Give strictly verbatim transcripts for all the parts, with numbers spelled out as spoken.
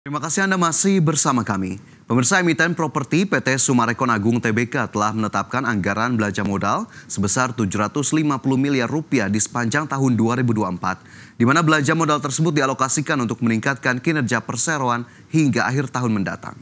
Terima kasih Anda masih bersama kami. Pemirsa, emiten properti P T Summarecon Agung T B K telah menetapkan anggaran belanja modal sebesar tujuh ratus lima puluh miliar rupiah di sepanjang tahun dua ribu dua puluh empat, di mana belanja modal tersebut dialokasikan untuk meningkatkan kinerja perseroan hingga akhir tahun mendatang.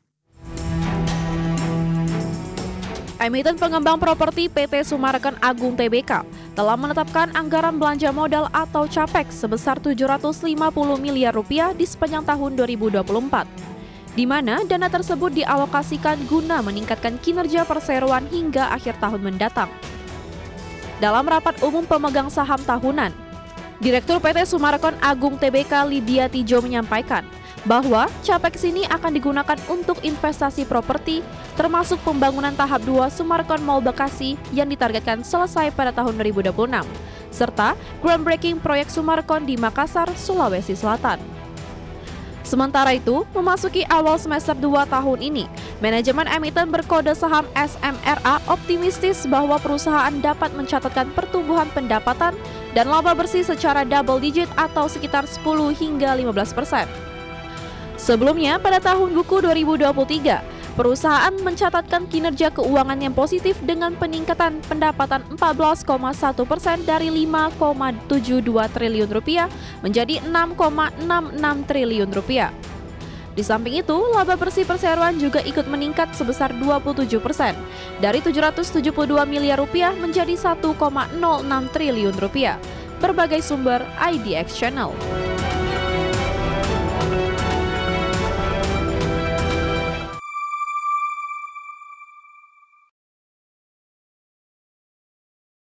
Emiten pengembang properti P T Summarecon Agung T B K telah menetapkan anggaran belanja modal atau CAPEX sebesar tujuh ratus lima puluh miliar rupiah di sepanjang tahun dua ribu dua puluh empat, di mana dana tersebut dialokasikan guna meningkatkan kinerja perseroan hingga akhir tahun mendatang. Dalam rapat umum pemegang saham tahunan, Direktur P T Summarecon Agung T B K Lydia Tijo menyampaikan bahwa CAPEX ini akan digunakan untuk investasi properti, termasuk pembangunan tahap dua Summarecon Mall Bekasi yang ditargetkan selesai pada tahun dua ribu dua puluh enam, serta groundbreaking proyek Summarecon di Makassar, Sulawesi Selatan. Sementara itu, memasuki awal semester dua tahun ini, manajemen emiten berkode saham S M R A optimistis bahwa perusahaan dapat mencatatkan pertumbuhan pendapatan dan laba bersih secara double digit atau sekitar sepuluh hingga lima belas persen. Sebelumnya, pada tahun buku dua ribu dua puluh tiga, perusahaan mencatatkan kinerja keuangan yang positif dengan peningkatan pendapatan empat belas koma satu persen dari lima koma tujuh dua triliun rupiah menjadi enam koma enam enam triliun rupiah. Di samping itu, laba bersih perseroan juga ikut meningkat sebesar dua puluh tujuh persen dari tujuh ratus tujuh puluh dua miliar rupiah menjadi satu koma nol enam triliun rupiah. Berbagai sumber I D X Channel.